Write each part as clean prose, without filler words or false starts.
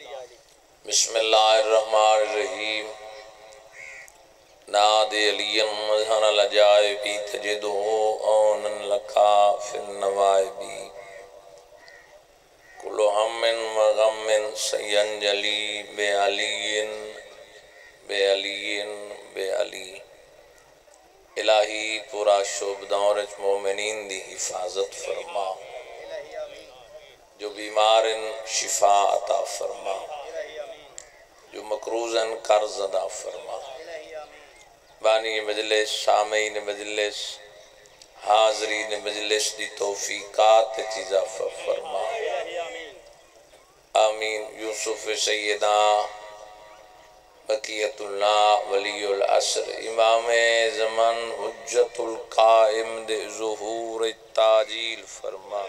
بسم اللہ الرحمن الرحیم نادی علی مظہر العجائبی تجدہ اونا لکا فی النوائبی کل ہم و غم سینجلی بے علی بے علی بے علی الہی پورا شعب دورج مومنین دی حفاظت فرما جو بیمار شفا عطا فرما جو مقروض قرض ادا فرما بانی مجلس سامعین مجلس حاضرین مجلس دی توفیقات چیزا فرما آمین یوسف سیدہ بقیت اللہ ولی العصر امام زمن حجت القائم دے ظہور تاجیل فرما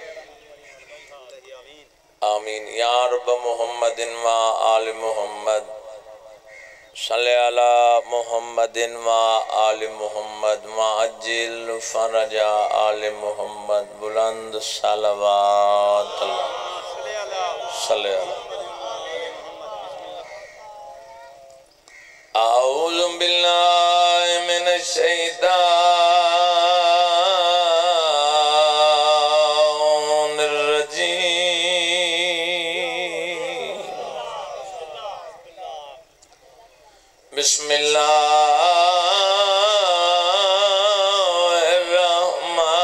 آمین یا رب محمد و آل محمد صلی علی محمد و آل محمد وعجل فرج آل محمد بلند صلوات اللہ صلی اللہ اعوذ باللہ من الشیطان الرجیم بسم اللہ الرحمن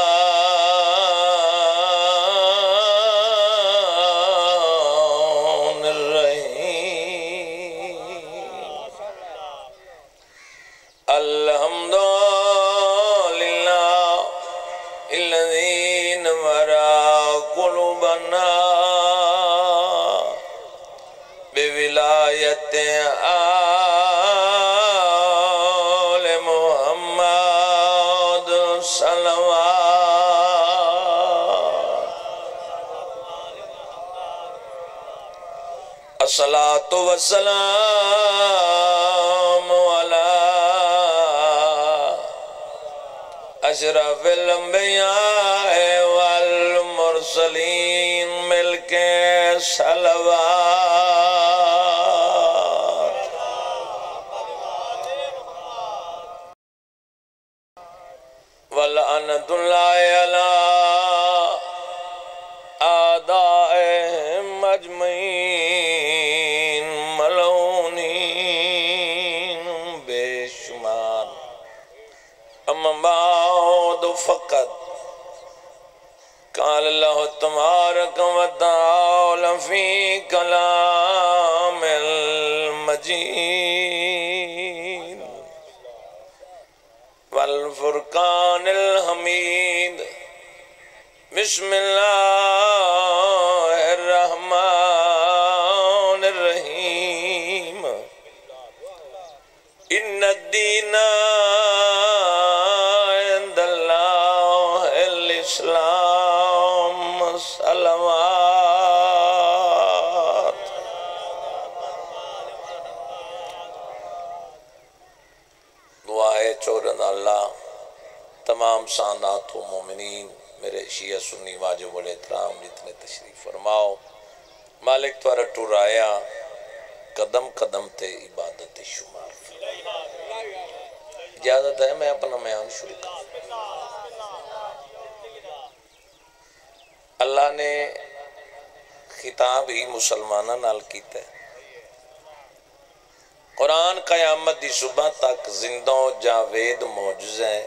الرحیم الحمد للہ الذی نور قلوبنا بولایت الصلاة والسلام على اشرف الانبیاء والمرسلین مل کے صلوات ولعنت اللہ علی اعدائهم اجمعین ملعونین بے شمار اما بعد فقط قال اللہ تبارک و تعالی فی کلام المجید والفرقان الحمید بسم اللہ الرحمن الرحیم ان الدین عند اللہ الاسلام صلوات دعائے چورن اللہ تمام سادات و مومنین میرے شیعہ سنی واجب الاحترام جتنے تشریف فرماؤ مالک توارا ٹورایا قدم قدم تے عبادت شمار اجازت ہے میں اپنا بیان شروع کروں اللہ نے خطاب ہی مسلمانہ نال کیتا ہے قرآن قیامت دی صبح تک زندوں جاوید معجزہ ہے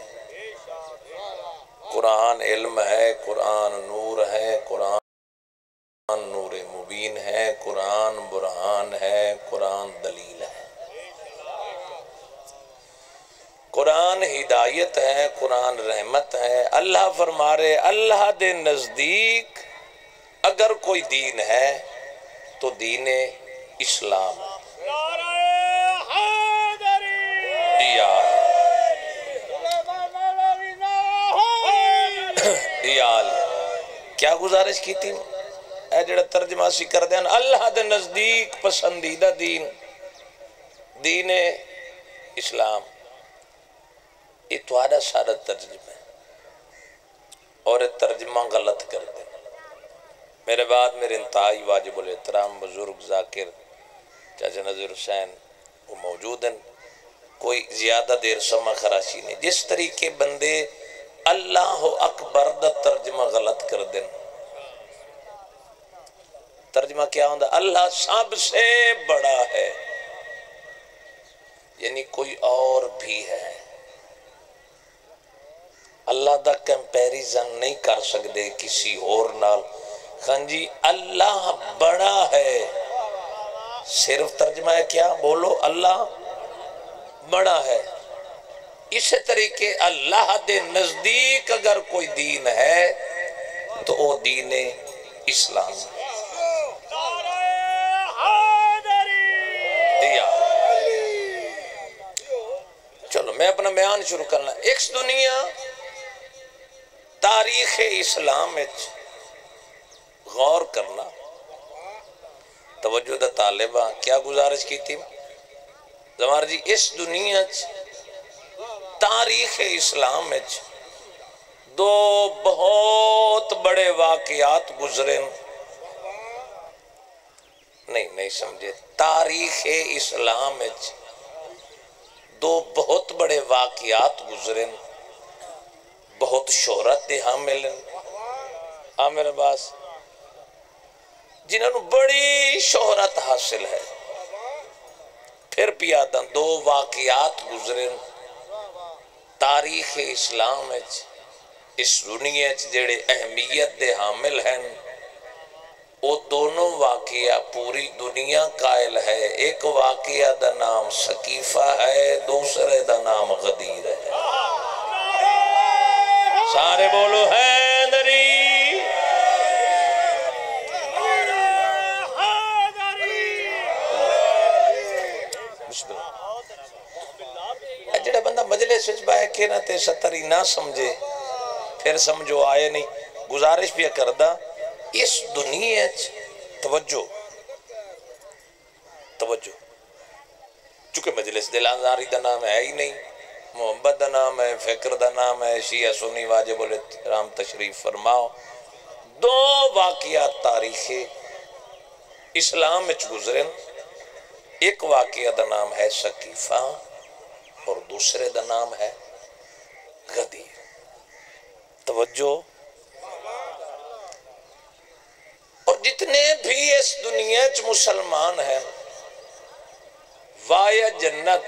قرآن علم ہے قرآن نور ہے قرآن نور مبین ہے قرآن برہان ہے قرآن دلیل ہے قرآن ہدایت ہے قرآن رحمت ہے اللہ فرما رہے اللہ دے نزدیک اگر کوئی دین ہے تو دین اسلام ہے کیا گزارش کی تھی اے جڑا ترجمہ سی کر دیں اللہ دے نزدیک پسندیدہ دین دین اسلام یہ توارا سارا ترجمہ ہے اور ترجمہ غلط کر دیں میرے بعد میرے انتہائی واجب الاحترام بزرگ ذاکر چاچا نذیر حسین وہ موجود ہیں، کوئی زیادہ دیر سمہ خراشی نہیں. جس طریقے بندے اللہ اکبر دا ترجمہ غلط کر دیں، ترجمہ کیا ہوندہ اللہ سب سے بڑا ہے، یعنی کوئی اور بھی ہے، اللہ دا کمپیریزن نہیں کر سکتے کسی اور نال. ہاں جی اللہ بڑا ہے، صرف ترجمہ ہے کیا بولو اللہ بڑا ہے. اسی طریقے اللہ دے نزدیک اگر کوئی دین ہے تو وہ دین اسلام ہے. چلو میں اپنا بیان شروع کرنا. ایک دنیا تاریخ اسلام غور کرنا. توجہ دا طالبہ کیا گزارش کی تھی زمار جی؟ اس دنیا تاریخ اسلام دو بہت بڑے واقعات گزرے. نہیں سمجھے، تاریخ اسلام دو بہت بڑے واقعات گزرے، بہت شہرت دے حامل ہیں. میرے باس جنہوں بڑی شہرت حاصل ہے، پھر پیادہ دو واقعات گزرے تاریخ اسلام اس دنیا جڑے اہمیت دے حامل ہیں. وہ دونوں واقعہ پوری دنیا قائل ہے. ایک واقعہ دا نام سقیفہ ہے، دوسرے دا نام غدیر ہے. سارے بولو حیدری. جڑا بندہ مجلس وچ بیٹھ کے نہ تے ستری نہ سمجھے پھر سمجھو آئے نہیں. گزارش بھی کردہ اس دنیا توجہ چونکہ مجلس دل آزاری دا نام ہے ہی نہیں، محبت دا نام ہے، فکر دا نام ہے. شیعہ سنی واجب الاحترام تشریف فرماؤ. دو واقعات تاریخ اسلام وچ گزرن. ایک واقعہ دا نام ہے سقیفہ اور دوسرے دا نام ہے غدیر. توجہ. اور جتنے بھی اس دنیا چ مسلمان ہیں وایا جنت،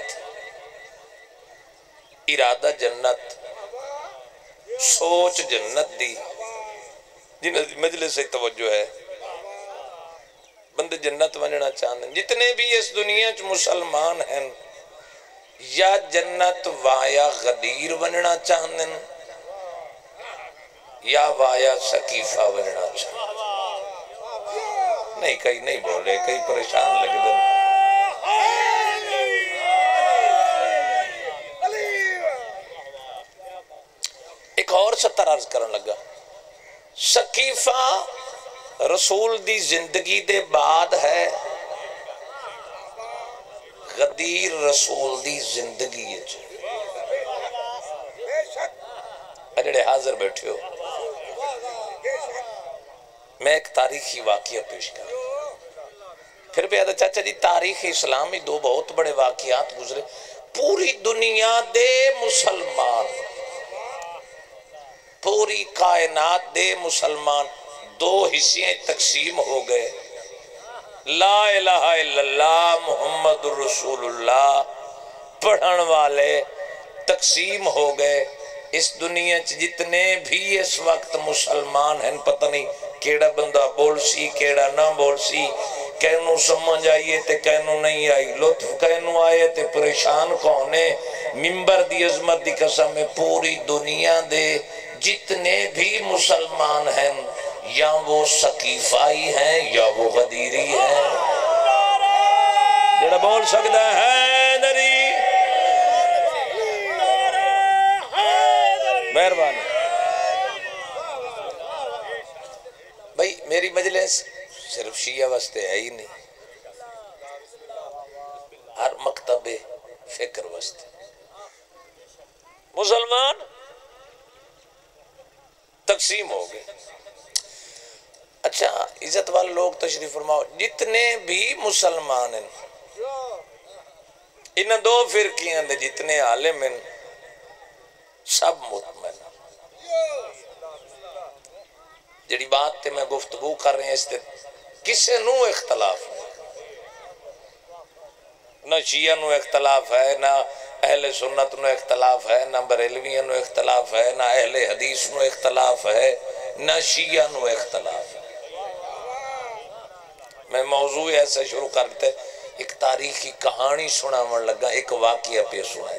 ارادہ جنت، سوچ جنت دی، جنہاں دی مجلس سے توجہ ہے، بندے جنت ونجنا چاہتے ہیں. جتنے بھی اس دنیا چ مسلمان ہیں یا جنت وایا غدیر ونجنا چاہتے ہیں یا وایا سقیفہ ونجنا چاہتے ہیں. نہیں کئی نہیں بولے، کئی پریشان لگ دیں. ایک اور ستر عرض کرن لگا. سقیفہ رسول دی زندگی دے بعد ہے، غدیر رسول دی زندگی ہے. اجڑے حاضر بیٹھے ہو، میں ایک تاریخی واقعہ پیش کر پھر بھی چاچا جی تاریخ اسلامی دو بہت بڑے واقعات گزرے. پوری دنیا دے مسلمان، پوری کائنات دے مسلمان دو حصے تقسیم ہو گئے. لا الہ الا اللہ محمد رسول اللہ پڑھن والے تقسیم ہو گئے. اس دنیا جتنے بھی اس وقت مسلمان ہیں، پتہ نہیں کیڑا بندہ بول سی کیڑا نہ بول سی، کہنوں سمجھ آئیے تے کہنوں نہیں آئی، لطف کہنوں آئے تے پریشان کونے. ممبر دی عظمت دی قسم میں پوری دنیا دے جتنے بھی مسلمان ہیں یا وہ سقیفائی ہیں یا وہ غدیری ہیں. جڑا بول سکتا ہے نری مہربانی. بھئی میری مجلس صرف شیعہ واسطے ہے ہی نہیں، ہر مکتب فکر واسطے. مسلمان تقسیم ہو گئے. اچھا عزت والے لوگ تشریف فرماؤ، جتنے بھی مسلمان ہیں ان دو فرقیاں دے جتنے عالم ہیں سب مطمئن، جڑی بات تے میں گفتگو کر رہے ہیں اس تے کسے نو اختلاف نہیں، نہ شیعہ نو اختلاف ہے، نہ اہل سنت نو اختلاف ہے، نہ بریلویوں نو اختلاف ہے، نہ اہل حدیث نو اختلاف ہے، نہ شیعہ نو اختلاف ہے۔ میں موضوع ایسے شروع کرتے ایک تاریخی کہانی سناون لگا، ایک واقعہ پہ سنائے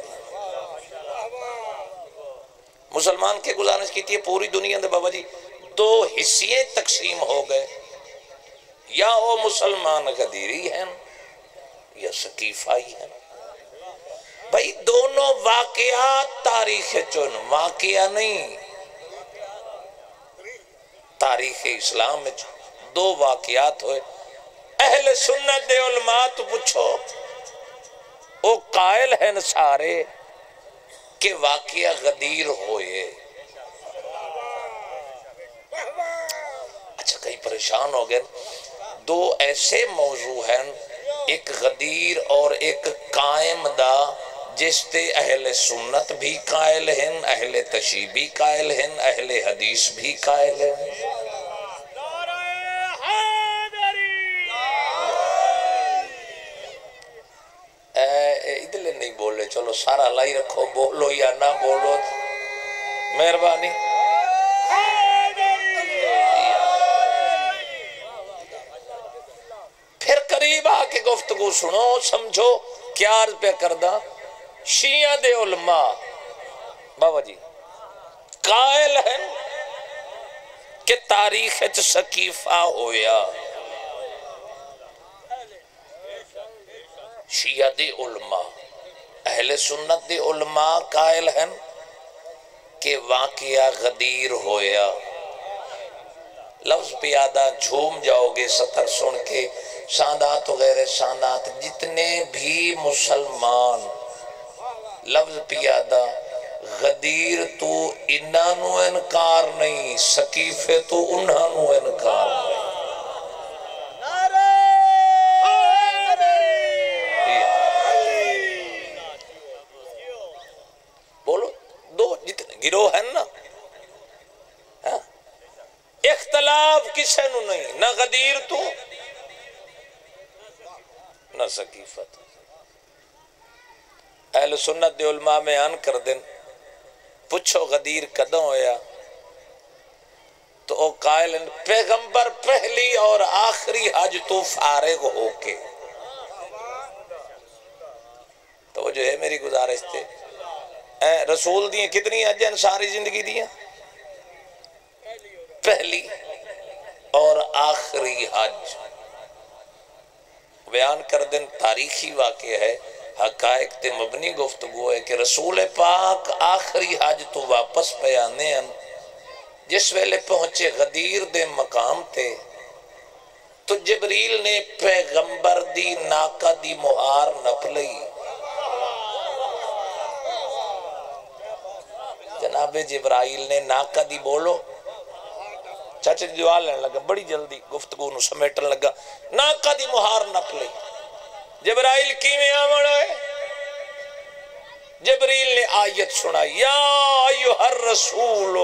مسلمان کے گزارش کی تھی پوری دنیا دے بابا جی دو حصے تقسیم ہو گئے، یا وہ مسلمان غدیری ہیں یا ثقیفائی ہیں۔ بھئی دونوں واقعات تاریخ چون واقعہ نہیں، تاریخ اسلام میں دو واقعات ہوئے۔ اہل سنت دے علماء تو پوچھو وہ قائل ہیں سارے کہ واقعہ غدیر ہوئے۔ اچھا کہیں پریشان ہو گئے، دو ایسے موضوع ہیں، ایک غدیر اور ایک قائم دا جس تے اہل سنت بھی قائل ہیں، اہل تشیع بھی قائل ہیں، اہل حدیث بھی قائل ہیں۔ ادھلے نہیں بولے، چلو سارا لائی رکھو، بولو یا نہ بولو، مہربانی۔ پھر قریب آ کے گفتگو سنو، سمجھو کیا عرض پہ کردہ۔ شیعہ دے علماء بابا جی قائل ہیں کہ تاریخ ثقیفہ ہویا، شیعہ دے علماء، اہل سنت دے علماء قائل ہیں کہ واقعہ غدیر ہویا۔ لفظ پیادہ جھوم جاؤ گے سطر سن کے، سادات و غیر سادات جتنے بھی مسلمان، لفظ پیادہ غدیر تو انہاں نو انکار نہیں، ثقیفے تو انہاں نو انکار نہیں۔ بولو دو جتنے گروہ ہیں نا، اختلاف کسے نو نہیں، نہ غدیر تو نہ ثقیفت۔ اہل سنت دے علماء میں آن کر دیں، پوچھو غدیر کدوں ہویا تو او قائل ہیں پیغمبر پہلی اور آخری حج تو فارغ ہو کے۔ تو وہ جو ہے میری گزارش تھے، رسول دیئے کتنی حج ہیں ساری زندگی دیئے؟ پہلی اور آخری حج بیان کر دیں۔ تاریخی واقعہ ہے، حقائق تے مبنی گفتگو ہے کہ رسول پاک آخری حج تو واپس بیانے ہیں، جس ویلے پہنچے غدیر دے مقام تے تو جبریل نے پیغمبر دی ناکہ دی مہار نپ لئی۔ جناب جبرائیل نے ناکہ دی بولو، چاچا دی دعا لینے لگا، بڑی جلدی گفتگو نو سمیٹن لگا، ناکہ دی مہار نپ لئی۔ جبرائیل کیویں آمن ہوئے؟ جبریل نے آیت سنائی، یا ایھا الرسول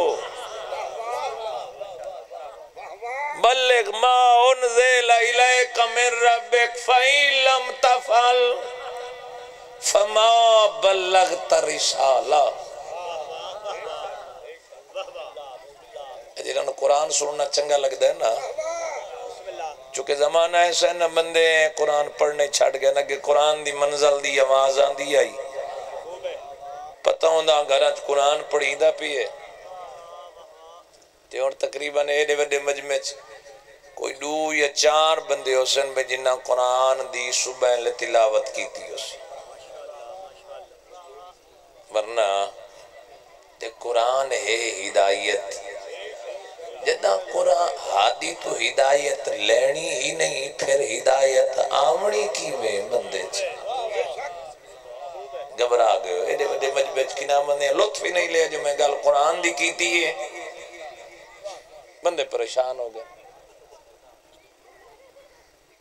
بلغ ما انزل الیک من ربک فإن لم تفعل فما بلغت رسالہ۔ جنہوں نے قرآن سننا چنگا لگتا ہے نا، چونکہ زمانہ ایسا ہے نا بندے قرآن پڑھنے چھڑ گئے نا کہ قرآن دی منزل دی آواز آندی آئی، پتہ ہوندہ گھرانچ قرآن پڑھی دا پیئے تے اور تقریباً ایڈے وڈے مجمع کوئی 2 یا 4 بندے ہو سن میں جنہ قرآن دی صبح لے تلاوت کی تھی اسی، ورنہ تے قرآن ہے ہدایت، جدہ قرآن ہادی تو ہدایت لینی ہی نہیں، پھر ہدایت آمنی کی میں بندے چھے گھبرا گئے ہو۔ ایڈے وڈے مجبچ کی نام نے لطف ہی نہیں لیا جو میں گل قرآن دی کی تھی ہے، بندے پریشان ہو گئے۔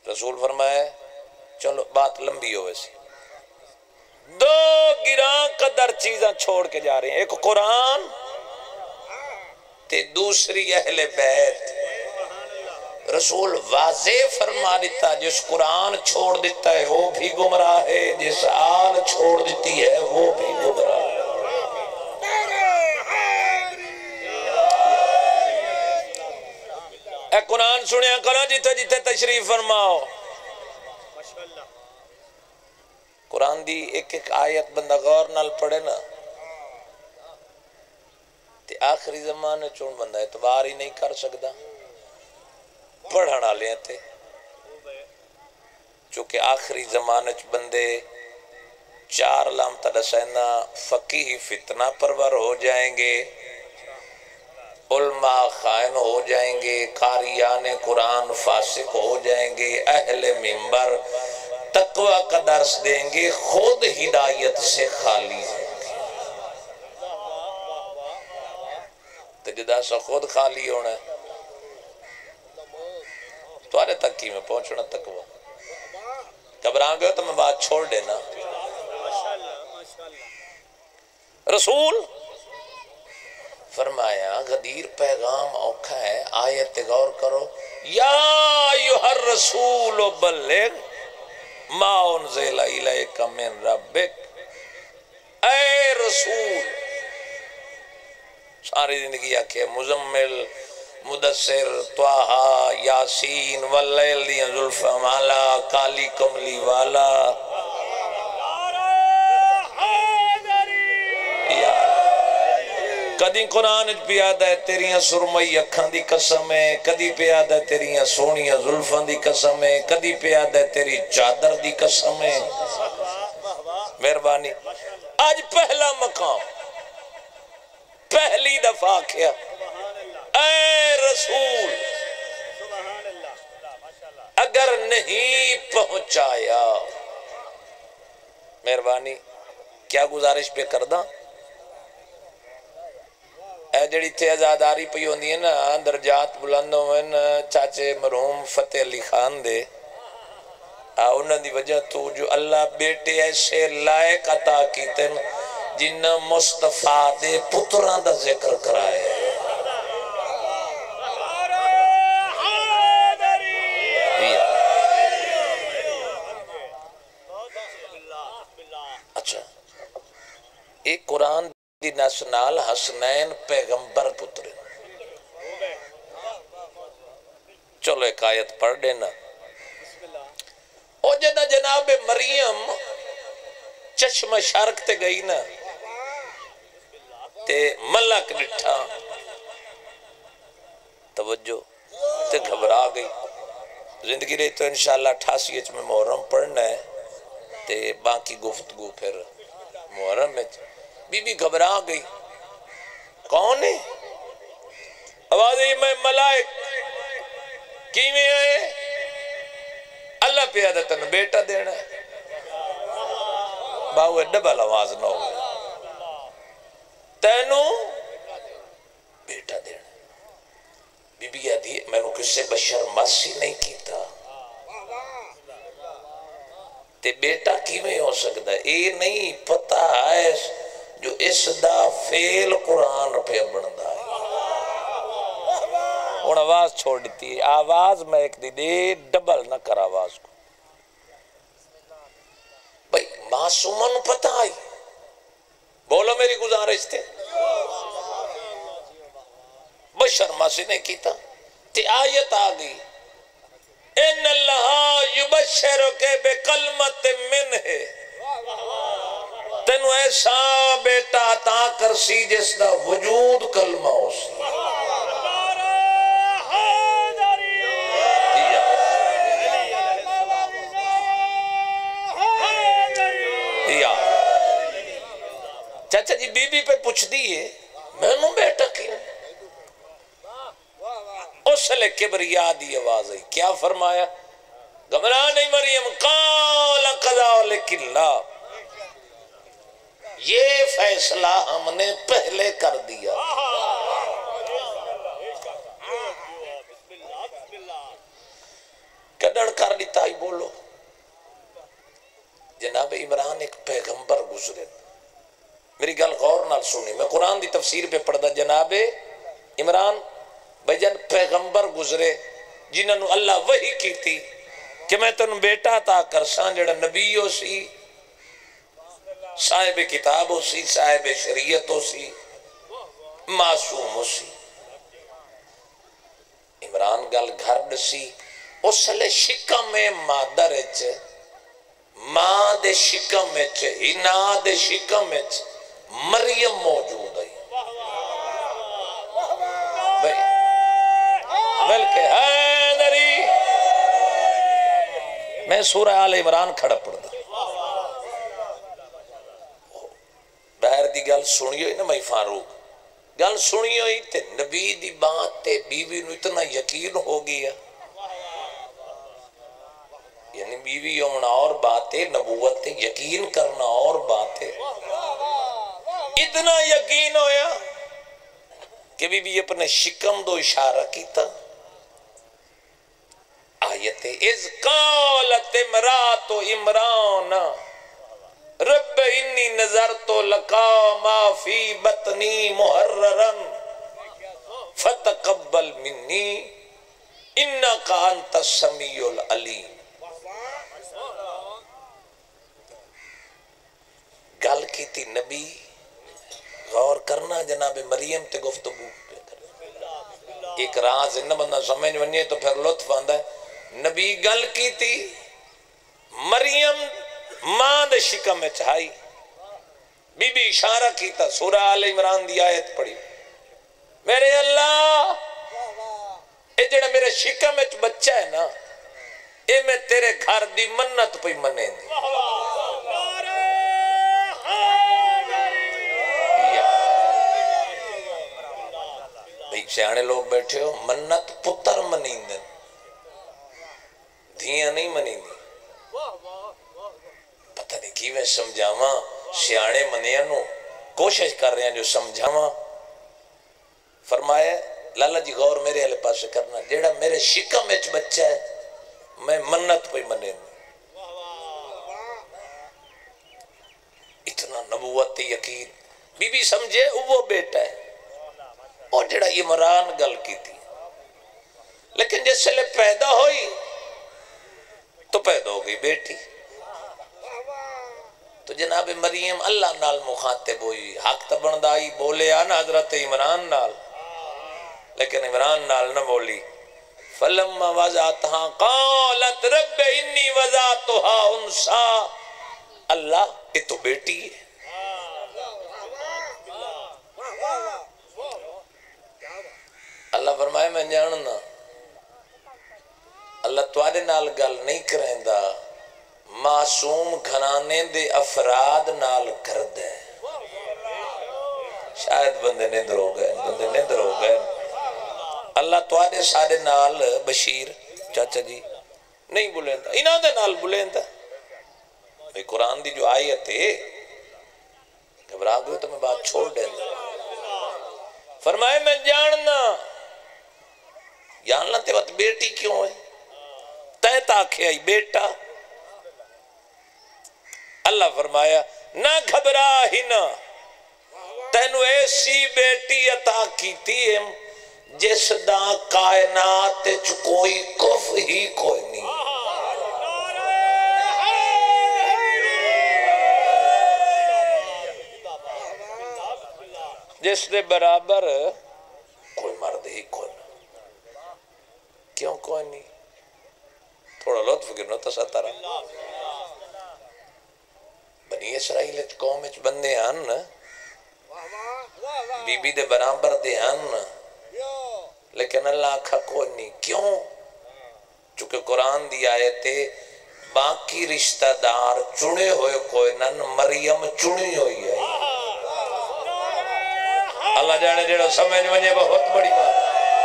رسول فرمائے چلو بات لمبی ہو ویسی، دو گراں قدر چیزاں چھوڑ کے جا رہے ہیں، ایک قرآن تے دوسری اہل بیت۔ رسول واضح فرما دیتا جس قرآن چھوڑ دیتا ہے وہ بھی گمراہ ہے، جس آل چھوڑ دیتی ہے وہ بھی گمراہ ہے۔ اے قرآن سنیا کرو جتے جتے تشریف فرماؤ، قرآن دی ایک ایک آیت بندہ غور نال پڑھے نا تے آخری زمانے چون بندہ اعتبار ہی نہیں کر سکتا پڑھنا لیں تے، چونکہ آخری زمانے چ بندے چار علامت دسینا، فقیہ فتنہ پرور ہو جائیں گے، علماء خائن ہو جائیں گے، قاریان قرآن فاسق ہو جائیں گے، اہل منبر تقوی کا درس دیں گے، خود ہدایت سے خالی ہیں گے۔ تو جدا سا خود خالی ہونا ہے تو آرے تک کی میں پہنچنا تقوی، گھبران گئے تو میں بات چھوڑ دینا۔ رسول فرمایا غدیر پیغام اوکھا ہے، آیت غور کرو، یا ایھا الرسول بلغ ما انزل الیک من ربک، اے رسول ساری زندگی آکھے مزمل مدثر طٰہٰ یاسین واللیل دیاں زلفاں والا کالی کملی والا، کدی قرآن پیادہ ہے تیریاں سرمئی اکھاں دی قسم ہے، کدی پیادہ ہے تیریاں سونیاں زلفاں دی قسم ہے، کدی پیادہ ہے تیری چادر دی قسم ہے۔ مہربانی آج پہلا مقام پہلی دفعہ کیا، اے رسول اگر نہیں پہنچایا، مہربانی کیا گزارش پہ کردہ، اے جڑی تھے ازاداری پہ ہوندی ہے نا، درجات بلند ہوئے نا، چاچے مرحوم فتح علی خان دے انہاں دی وجہ تو جو اللہ بیٹے ایسے لائق عطا کیتے جنہ مصطفیٰ دے پتران دا ذکر کرائے۔ اچھا ایک قرآن دی نسنال حسنین پیغمبر پتر، چلو ایک آیت پڑھ دینا۔ او جدہ جناب مریم چشم شرک تے گئی نا تے ملک ڈٹھا، توجہ تے گھبرا گئی، زندگی رہی تو انشاءاللہ 88 میں محرم پڑھنا ہے تے باقی گفتگو پھر محرم میں۔ بی بی گھبرا گئی، کون ہے؟ آواز ہے میں ملائک کیویں آئے؟ اللہ پیادہ تن بیٹا دینا ہے، باوے ڈبل آواز نہ ہوئے، تینوں بیٹا دینا ہے۔ بی بی آدھی میں نے کسے بشر ماسی نہیں کیتا تے بیٹا کیویں ہو سکتا ہے، اے نہیں پتہ ہے جو اس دا فیل قرآن پہ بندہ ہے۔ ان آواز چھوڑ دیتی ہے، آواز میں ایک دی ڈبل نہ کر آواز کو، بھئی معصومن پتہ آئی، بولو میری گزارش تھے بشر ماسی نے کیتا تے آیت آگئی، ان اللہ یبشرک بکلمت منہ، تینو ایسا بیٹا عطا کرسی جس دا وجود کلمہ ہو سی۔ چاچا جی بی بی پہ پوچھ دیئے میں نو بیٹا کیوں، اس لئے کبریا دی آواز آئی، کیا فرمایا؟ گھبرا نہیں مریم، قال قذالک اللہ، یہ فیصلہ ہم نے پہلے کر دیا۔ کہنا منن کر لیتا ہی بولو جناب عمران ایک پیغمبر گزرے میری گل غور نال سنی میں قرآن دی تفسیر پہ پڑھدا جناب عمران بھائی جان پیغمبر گزرے جنہاں نو اللہ وحی کی تھی کہ میں تنوں بیٹا عطا کرساں جڑا نبی ہو سی صاحب کتاب ہو سی صاحب شریعت ہو سی معصوم ہو سی عمران گل گھر دسی اس لئے شکم مادر اچ ماں دے شکم اچ ہنا دے شکم اچ مریم موجود ہے بلکہ حیدری میں سورہ آل عمران کھڑا پڑھ دا باہر دی گل سنی ہوئی نا میں فاروق گل سنی ہوئی تے نبی دی بات تے بیوی نو اتنا یقین ہو گیا یعنی بیوی ہونا اور بات ہے نبوت تے یقین کرنا اور بات ہے اتنا یقین ہویا کہ بی بی اپنے شکم دو اشارہ کیتا آیت اذ قالت امرات عمران رب انی نظرت لکا ما فی بطنی محررن فتقبل منی انکا انت السمیع العلیم گل کی تھی نبی غور کرنا جناب مریم تے گفتگو ایک راز نہ بندہ سمجھ ونیے تو پھر لطف آندا ہے نبی گل کی تھی مریم ماں دے شکم میں چاہائی بی بی اشارہ کیتا سورہ آل عمران دی آیت پڑھی میرے اللہ اے جڑا میرے شکم میں بچہ ہے نا اے میں تیرے گھر دی منت پہ منے دی بھئی سیانے لوگ بیٹھے ہو منت پتر منیندن دھیاں نہیں منیندن پتہ نہیں کی میں سمجھاواں سیانے منیانو کوشش کر رہے ہیں جو سمجھاواں فرمایا لالا جی غور میرے علیہ پاس کرنا جیڑا میرے شکم اچ بچہ ہے میں منت پہ منیندن اتنا نبوت یقین بی بی سمجھے وہ بیٹا ہے اور جڑا عمران گل کی تھی لیکن جس سے پیدا ہوئی تو پیدا ہو گئی بیٹی تو جناب مریم اللہ نال مخاطب ہوئی حق تبندائی بولے آنا حضرت عمران نال لیکن عمران نال نہ بولی فلما وضعتها قالت رب انی وضعتها انسا اللہ یہ تو بیٹی ہے اللہ فرمائے میں جاننا اللہ توارے نال گل نہیں کریں دا معصوم گھرانے دے افراد نال کر دے شاید بندے نیندر ہو گئے اللہ توارے سارے نال بشیر چاچا جی نہیں بلیندا انہاں دے نال بلیندا بھئی قرآن دی جو آیت ہے گھبرا گئے تو میں بات چھوڑ دیں فرمائے میں جاننا تے وقت بیٹی کیوں ہے تے تاکھے آئی بیٹا اللہ فرمایا نہ گھبرا ہی نہ تینو ایسی بیٹی عطا کی تھی جس دا کائنات کوئی کف ہی کوئی نہیں جس دے برابر کوئی مرد ہی کوئی نہیں کیوں کوئی نہیں تھوڑا لطف گرنو تساترہ بنی اسرائیل قوم اچ بندے ہن بی بی دے برابر دے ہن لیکن اللہ آکھا کوئی نہیں کیوں چونکہ قرآن دی آیتے باقی رشتہ دار چنے ہوئے کوئی نن مریم چنی ہوئی ہے اللہ جانے جڑا سمجھ ونجے بہت بڑی بات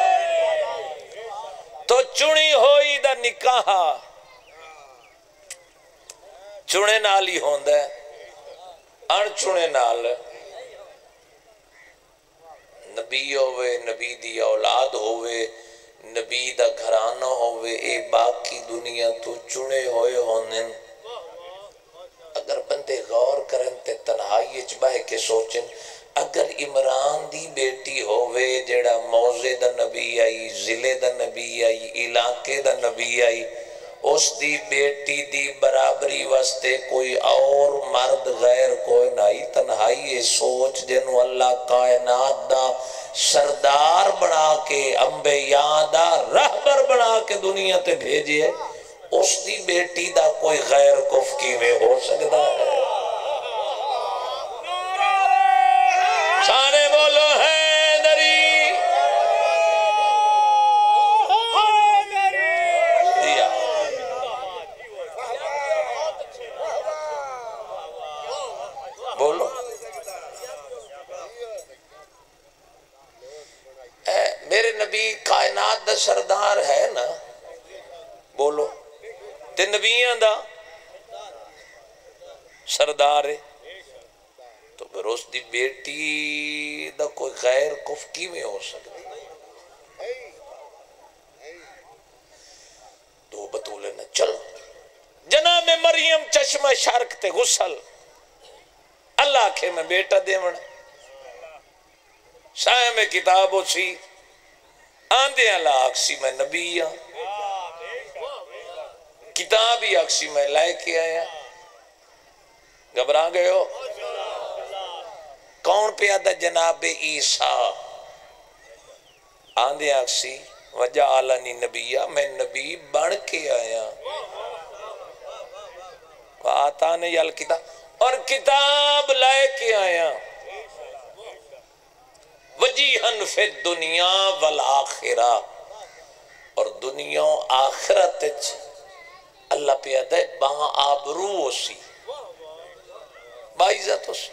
تو چنی ہوئی دا نکاح چنے نال ہی ہوندا ہے ان چنے نال نبی ہوئے نبی دی اولاد ہوئے نبی دا گھرانہ ہوئے اے باقی دنیا تو چنے ہوئے ہونن اگر بندے غور کرن تے تنہائی بہ کے سوچن اگر عمران دی بیٹی ہوئے جڑا موضع دا نبی آئی ضلع دا نبی آئی علاقے دا نبی آئی اس دی بیٹی دی برابری واسطے کوئی اور مرد غیر کوئی نہیں تنہائی سوچ جنو اللہ کائنات دا سردار بنا کے انبیاء دا رہبر بنا کے دنیا تے بھیجے اس دی بیٹی دا کوئی غیر کفکی میں ہو سکتا ہے سارے بولو حیدری دیا بولو میرے نبی کائنات دا سردار ہے نا بولو تے نبیاں دا سردار ہے تو پھر اس دی بیٹی دا کوئی غیر کفکی میں ہو سکتی دو بطولے نہ چل جناب مریم چشمہ شرک تے غسل اللہ کے میں بیٹا دے من سائے میں کتاب ہو سی آندے اللہ اکسی میں نبی کتاب ہی اکسی میں لائے کے آیا گھبرا گئے ہو کون پیادہ جناب عیسیٰ آندے اکسی وجعلنی نبیہ میں نبی بن کے آیا وآتانی الکتاب اور کتاب لائے کے آیا وجیہن فی الدنیا والآخرہ اور دنیا و آخرت اللہ پیادہ با آبرو اسی با عزت اسی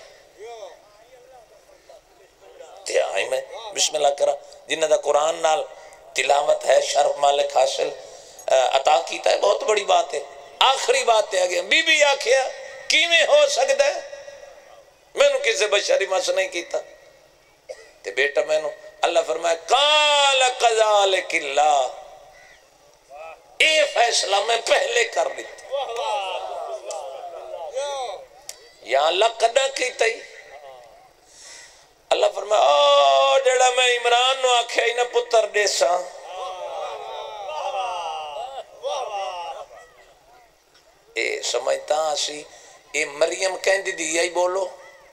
تے آئی میں بسم اللہ کرا جنہ دا قرآن نال تلاوت ہے شرف مالک حاصل عطا کیتا ہے بہت بڑی بات ہے آخری بات ہے آگیا بی بی آکھیا کی میں ہو سکتا ہے میں نو کسی بشری مس نہیں کیتا تے بیٹا میں نو اللہ فرمائے قال قذالک اللہ اے فیصلہ میں پہلے کر لیتا یا اللہ قدہ کیتا ہی اللہ فرمائے او جڑا میں عمران نو آکھیا ہی نا پتر دیسا اے سمجھتا آسی اے مریم کہندی دی آئی بولو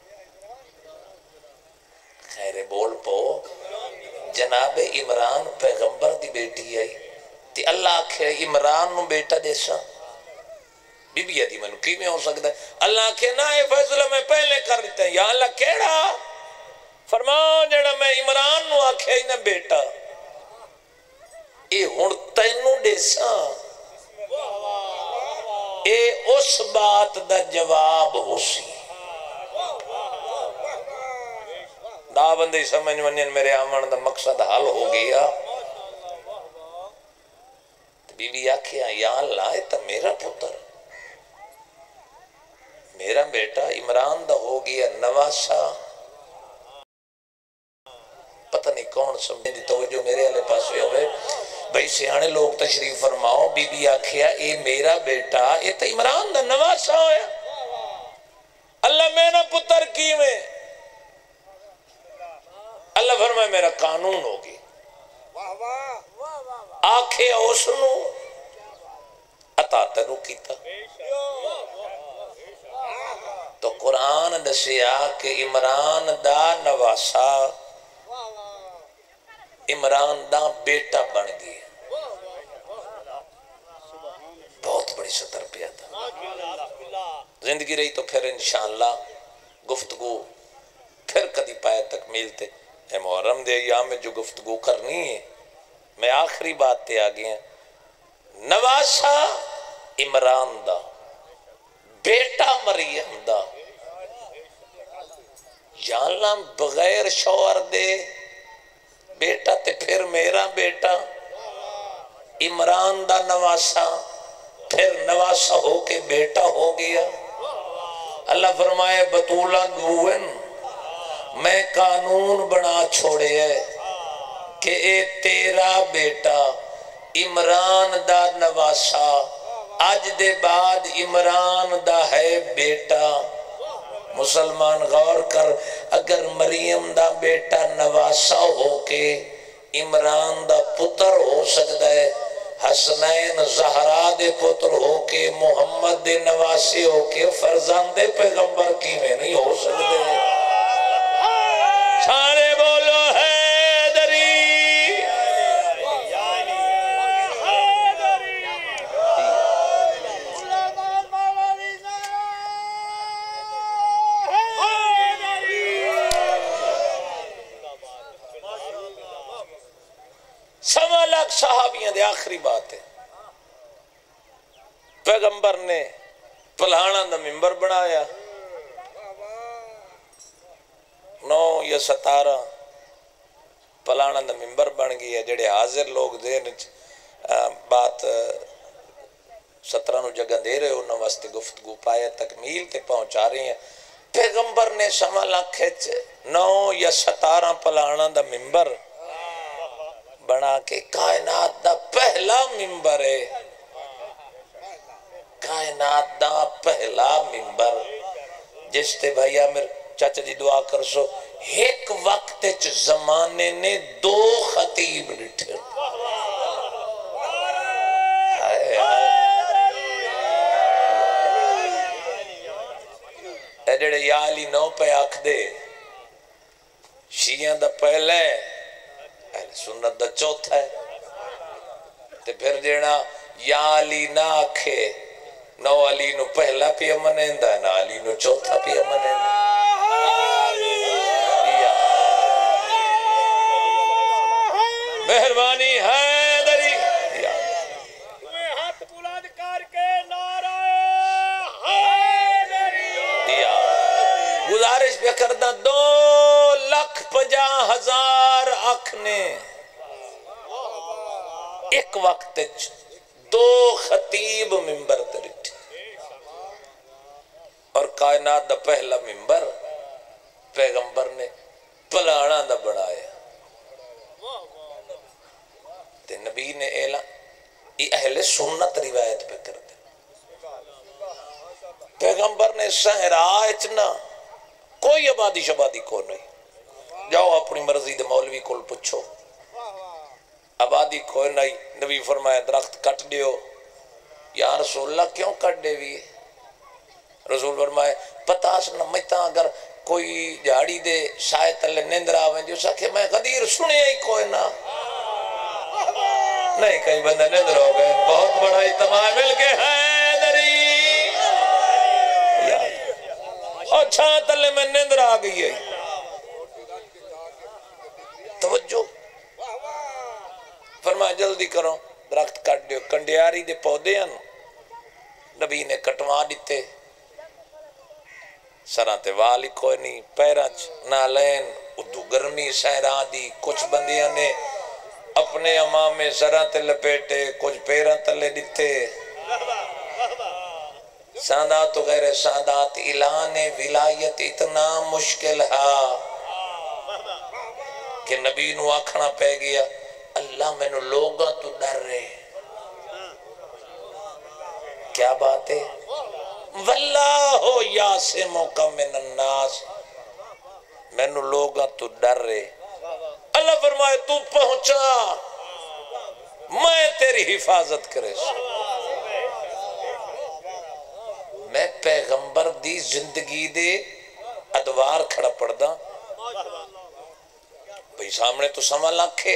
خیر بول پو جناب عمران پیغمبر دی بیٹی آئی تی اللہ آکھے عمران نو بیٹا دیسا بی بی دی منو کی میں ہو سکتا ہے اللہ آکھے نا اے فیصلہ میں پہلے کر دیتا ہے یا اللہ کیڑا فرماؤ جڑا میں عمران نو آکھے ہی نا بیٹا اے ہن تینو دیسا اے اس بات دا جواب ہو سی دا بندی سمجھ منین میرے آمن دا مقصد حل ہو گیا بی بی آکھیا یا اللہ اے تا میرا پتر میرا بیٹا عمران دا ہو گیا نواسا پتہ نہیں کون سمجھے دی توجہ میرے علیہ پاس ہوئے بھئی سیانے لوگ تشریف فرماؤ بی بی آکھیا اے میرا بیٹا اے تا عمران دا نواسا ہویا اللہ میرا پتر کی میں اللہ فرمائے میرا قانون ہوگی آنکھیں اوسنو عطا تنو کیتا تو قرآن دسیا کہ عمران دا نواسا عمران دا بیٹا بن گیا بہت بڑی سطر پہ آتا زندگی رہی تو پھر انشاءاللہ گفتگو پھر کدی پائے تک ملتے اے محرم دے ایام میں جو گفتگو کرنی ہے میں آخری بات تے آگئے ہیں نواسا عمران دا بیٹا مریم دا یا اللہ بغیر شوہر دے بیٹا تے پھر میرا بیٹا عمران دا نواسا پھر نواسا ہو کے بیٹا ہو گیا اللہ فرمائے بطولہ گوئن میں قانون بنا چھوڑے ہے کہ اے تیرا بیٹا عمران دا نواسا اج دے بعد عمران دا ہے بیٹا۔ مسلمان غور کر، اگر مریم دا بیٹا نواسا ہو کے عمران دا پتر ہو سکتا ہے، حسنین زہرا دے پتر ہو کے محمد دے نواسی ہو کے فرزند پیغمبر کی میں نہیں ہو سکتے؟ سارے بولو حیدری۔ سوا لاکھ صحابیاں دے آخری بات ہے، پیغمبر نے پلہانا دا ممبر بنایا، 9 یا 17 پلہانا دا ممبر بن گیا۔ جڑے حاضر لوگ دے بات 17 نو جگہ دے رہے انہوں واسطے گفتگو پایا تکمیل تے پہنچا رہے ہیں۔ پیغمبر نے سوا لاکھ 9 یا 17 پلہانا دا ممبر بنا کے کائنات دا پہلا ممبر ہے، کائنات دا پہلا ممبر جس تے بھائی عامر چاچا جی دعا کر سو، ایک وقت زمانے نے 2 خطیب ڈٹھے۔ اے جڑے یا علی 9 پہ آکھ دے، شیعہ دا پہلا ہے، اہل سنت دا چوتھا ہے، تے پھر جینا یا علی نہ آکھے، 9 علی نو پہلا پی امنین دا، 9 علی نو چوتھا پی امنین دا۔ مہربانی حیدری، ہاتھ بلند کر کے نعرہ حیدری۔ گزارش پہ کردہ 2,50,000 آنکھ نے ایک وقت 2 خطیب ممبر ترٹ، اور کائنات دا پہلا ممبر پیغمبر نے پلانا دا بڑھایا۔ تے نبی نے اعلان، یہ اہل سنت روایت پہ کر دے، پیغمبر نے صحرا اچنا کوئی آبادی شبادی کو نہیں، جاؤ اپنی مرضی دے مولوی کول پچھو، آبادی کوئی نہیں۔ نبی فرمایا درخت کٹ دیو۔ یا رسول اللہ کیوں کٹ دے بھی؟ رسول فرمایا پتہ سنا مجھتا اگر کوئی جھاڑی دے شاید تلے نندر آویں جو سا کہ میں غدیر سنے ہی کوئی نہ نہیں، کئی بندہ نندر ہو گئے۔ بہت بڑا اجتماع مل کے حیدری، اور چھاں تلے میں نندر آ گئی ہے۔ توجہ فرمایا جلدی کرو، درخت کٹ دیو۔ کنڈیاری دے پودے ہیں نبی نے کٹوا دیتے، سراں تے والی کوئی نہیں، پیرانچ نالین ادھو گرمی سہرا دی۔ کچھ بندیاں نے اپنے امام میں سراں تے لپیٹے، کچھ پیراں تلے دیتے۔ سادات و غیر سادات، اعلان ولایت اتنا مشکل ہے کہ نبی نو آکھنا پہ گیا اللہ میں نو لوگاں تو ڈر رہے۔ کیا بات ہے؟ واللہ یاسمک من الناس، میں نو لوگاں تو ڈر رہے۔ اللہ فرمائے تو پہنچا، میں تیری حفاظت کرے۔ میں پیغمبر دی زندگی دے ادوار کھڑا پڑ دا بھئی، سامنے تو سما لاکھے،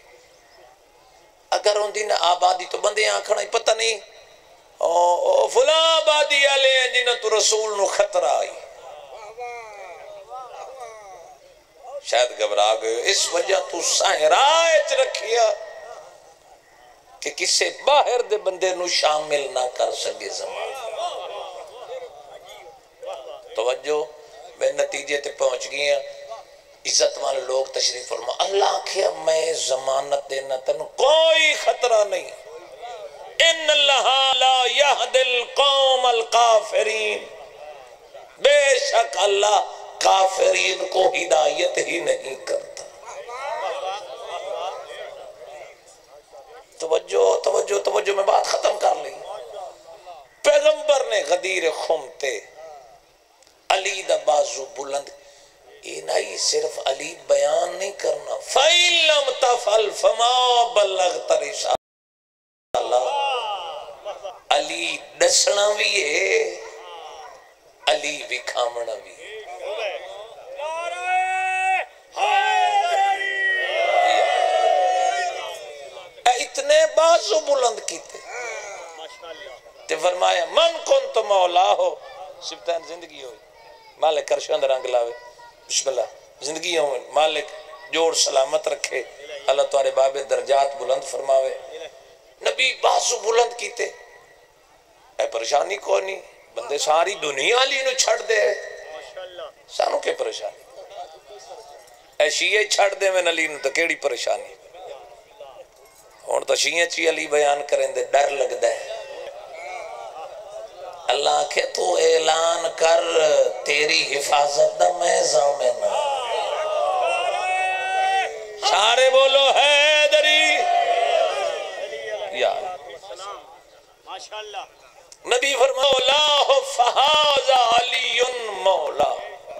اگر ان دن آبادی تو بندے آنکھنا ہی پتہ نہیں فلاں آبادی آلے ہیں جنہاں تو رسول نو خطرہ آئی، شاید گھبرا گئے۔ اس وجہ تو صحرائچ رکھیا کہ کسے باہر دے بندے نو شامل نہ کر سکے زمان۔ توجہ، میں نتیجے تے پہنچ گیا۔ عزت والے لوگ تشریف فرما، اللہ کیا میں ضمانت دینا تنو کوئی خطرہ نہیں۔ ان اللہ لا یہدی القوم الکافرین، بے شک اللہ کافرین کو ہدایت ہی نہیں کرتا۔ توجہ توجہ توجہ، میں بات ختم کر لی۔ پیغمبر نے غدیر خم تے علی دا بازو بلند، یہ نہیں صرف علی بیان نہیں کرنا، فَإِن لَمْ تَفْعَلْ فَمَا بَلَّغْتَ رِسَالَتَهُ، علی دسنا بھی ہے، علی وکھامنا بھی ہے۔ اتنے بازو بلند کیتے تے فرمایا من کنت مولا ہو، سبتین زندگی ہوئی مالک کرشند رنگ لاوے، بسم اللہ زندگی ہوئی، مالک جوڑ سلامت رکھے، اللہ تمہارے باب درجات بلند فرماوے۔ نبی بازو بلند کیتے، اے پریشانی کو نہیں، بندے ساری دنیا علی نو چھڑ دے، سانو کے پریشانی، اے شیعہ چھڑ دے میں علی نو تو کیڑی پریشانی، اور تو شیعہ چی علی بیان کریں دے ڈر لگ دے۔ اللہ کہ تو اعلان کر تیری حفاظت دا میں ضامن، سارے بولو حیدری یا نبی فرما مولا فہذا علی مولا،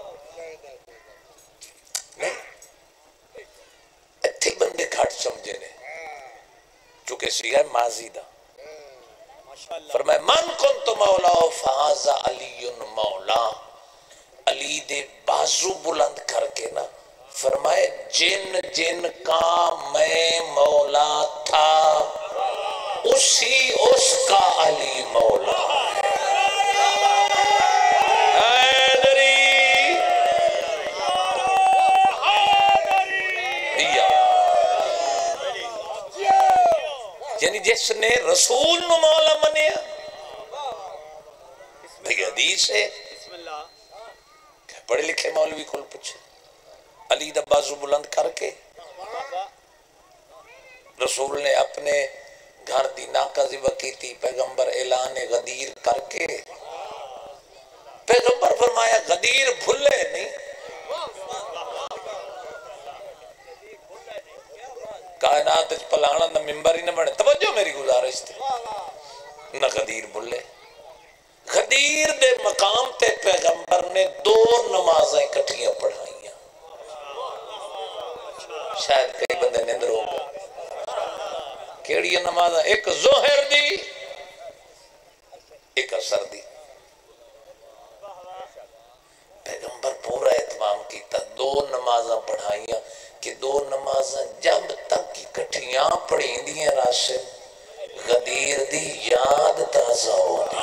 اتھی بندے کھٹ سمجھے نے چونکہ سیغہ ماضی دا، فرمائے من کنت مولا فہذا علی مولا، علی دے بازو بلند کر کے نا فرمائے جن جن کا میں مولا تھا اسی اس کا علی مولا حیدری، یعنی جس نے رسول نو مولا منیا، بھئی حدیث ہے پڑھے لکھے مولوی کھول پوچھے، علی دا بازو بلند کر کے رسول نے اپنے گھر دی ناکہ ذبح کی تھی، پیغمبر اعلان غدیر کر کے، پیغمبر فرمایا غدیر بھلے نہیں، کائنات اچ پلانا نہ ممبر ہی نہ بنے، توجہ میری گزارش تھی، نہ غدیر بھلے۔ غدیر دے مقام تے پیغمبر نے 2 نمازیں کٹھیاں پڑھائیاں، شاید کئی بندے نندر ہو گئے، کیڑی نمازیں؟ ایک ظہر دی ایک عصر دی، پیغمبر پورا اہتمام کیتا، 2 نمازیں پڑھائیاں کہ 2 نمازیں جب تک کٹھیاں پڑھیں دیاں راشد غدیر دی یاد تازہ ہو دی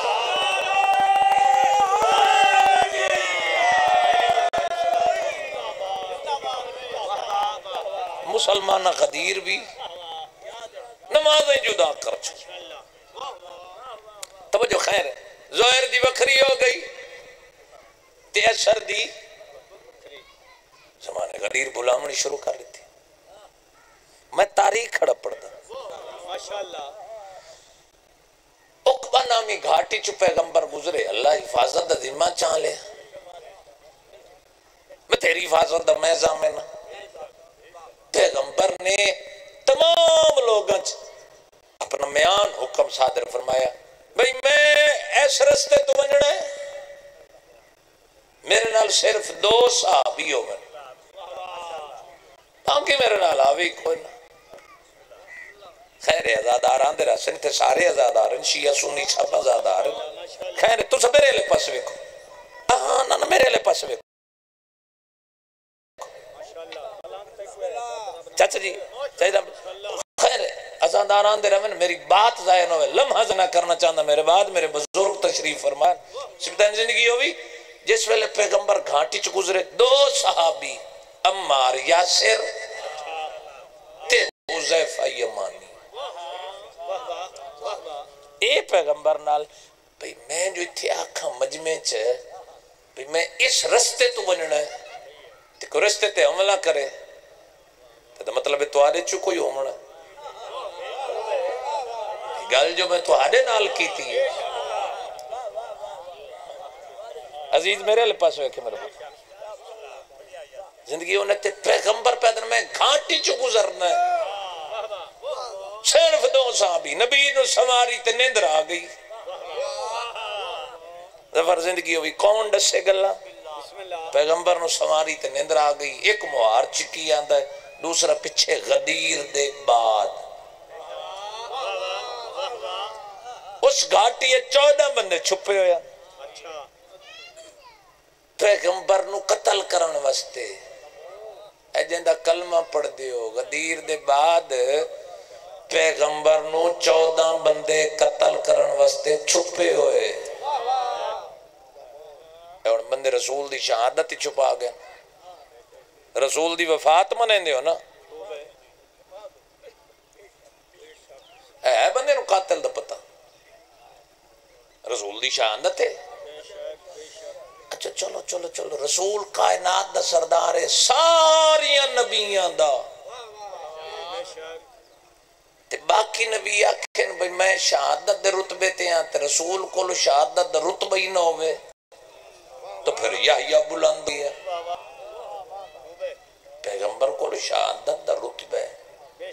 مسلمانہ غدیر بھی نمازیں جدا کر چھو، توجہ خیر ہے، ظاہر دی وکھری ہو گئی تے اثر دی زمانے غدیر غلامنی شروع کر لیتی، میں تاریخ کھڑا پڑھتا، عقبہ نامی گھاٹی چو پیغمبر گزرے، اللہ حفاظت دا ذمہ چاہ لے، میں تیری حفاظت دا میں ضامن، پیغمبر نے تمام لوگاں اپنا میان حکم صادر فرمایا، بھئی میں ایس رستے تو بننا ہے، میرے نال صرف 2 صحابی ہو گئے، باقی میرے نال آوی کوئی نہ، خیر ازاداران دے رسن تے سارے ازادارن، شیعہ سنی سب ازادارن، خیر تو سب میرے لے پاس ویکھو، ہاں نا میرے لے پاس ویکھو، چاچا جی خیر ازاداران دے رمن میری بات ظاہر ہوئے، لمحہ نہ کرنا چاہتا میرے بعد میرے بزرگ تشریف فرمائے، سبتین زندگی ہوئی جس ویلے پیغمبر گھاٹی چ گزرے، 2 صحابی عمار یاسر تے حذیفہ یمانی، اے پیغمبر نال بھئی میں جو اتھے آکھاں مجمع چے بھئی میں اس رستے تو بننا ہے تے کوئی رستے تے عملہ کرے تو مطلب تو آدھے چو کوئی ہومنا گل جو میں تو آدھے نال کی تھی، عزیز میرے لئے پاس ہوئے کہ میرے پاس زندگی انہیں تے پیغمبر پیدر میں گھانٹی چو گزرنا ہے، صرف 2 صحابی نبی نو سواری تے نیندر آ گئی ظفر زندگی ہوئی کون دسے گلا پیغمبر نو سواری تے نیندر آ گئی ایک موہار چکی آندا ہے دوسرا پچھے غدیر دے بعد اس گھاٹی 14 بندے چھپے ہویا پیغمبر نو قتل کرن واسطے اے جندہ کلمہ پڑھ دیو غدیر دے بعد پیغمبر نو 14 بندے قتل کرن واسطے چھپے ہوئے اور بندے رسول دی شہادت ہی چھپا گئے رسول دی وفات منیں دیو نا اے بندے نو قاتل دا پتہ رسول دی شہادت ہے اچھا چلو رسول کائنات دا سردار ہے ساریاں نبیاں دا تے باقی نبی آکھیں بھئی میں شہادت دے رتبے تے ہیں تے رسول کو شہادت دے رتبہ ہی نہ ہوئے تو پھر یحییٰ بلندی ہے پیغمبر کو شہادت دا رتبہ ہے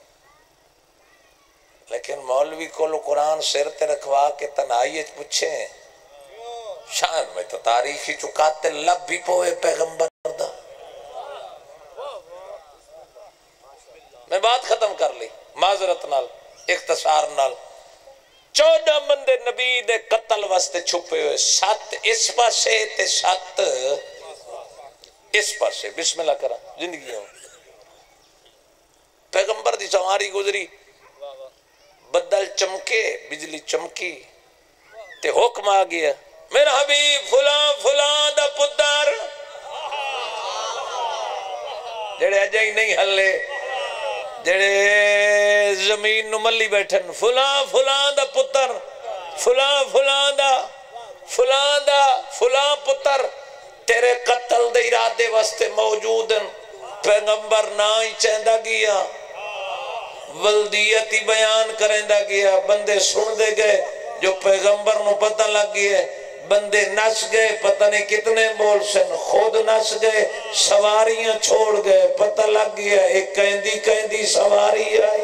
لیکن مولوی کو قرآن سر تے رکھوا کے تنہائی پوچھیں شاید میں تو تاریخی چکاتے لب بھی پوئے پیغمبر دا میں بات ختم کر لی معذرت نال اختصار نال 14 بندے نبی دے قتل واسطے چھپے ہوئے 7 اس پاسے تے 7 اس پاسے بسم اللہ کرا زندگی ہوں پیغمبر دی سواری گزری بدل چمکے بجلی چمکی تے حکم آ گیا میرا حبیب فلاں دا پتر جڑے اجے ہی نہیں ہلے جڑے زمین نو ملی بیٹھن فلاں دا پتر فلاں پتر تیرے قتل دے ارادے واسطے موجود ہیں پیغمبر نہ ہی چہندہ گیا ولدیت ہی بیان کرندہ گیا بندے سن دے گئے جو پیغمبر نو پتہ لگ گیا بندے نس گئے پتہ نہیں کتنے بول سن خود نس گئے سواریاں چھوڑ گئے پتہ لگ گیا ایک کہندی سواری آئی